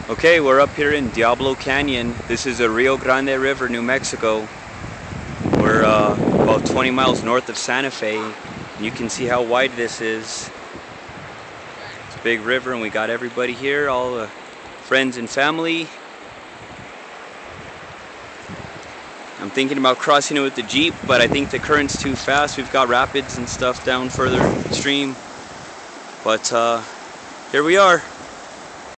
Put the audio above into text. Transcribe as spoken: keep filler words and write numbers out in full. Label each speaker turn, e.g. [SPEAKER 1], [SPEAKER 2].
[SPEAKER 1] Okay, we're up here in Diablo Canyon. This is a Rio Grande River, New Mexico. We're uh, about twenty miles north of Santa Fe. And you can see how wide this is. It's a big river and we got everybody here, all the friends and family. I'm thinking about crossing it with the Jeep, but I think the current's too fast. We've got rapids and stuff down further stream. But uh, here we are.